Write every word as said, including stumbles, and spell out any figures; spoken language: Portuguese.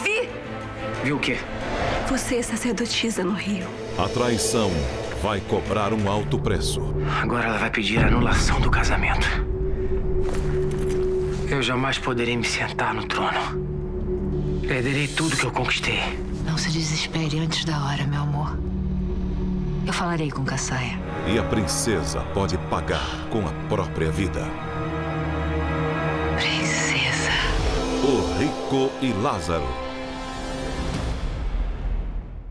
vi! Viu o quê? Você é sacerdotisa no Rio. A traição vai cobrar um alto preço. Agora ela vai pedir a anulação do casamento. Eu jamais poderei me sentar no trono. Perderei tudo que eu conquistei. Não se desespere antes da hora, meu amor. Eu falarei com Kassaya. E a princesa pode pagar com a própria vida. Princesa. O Rico e Lázaro.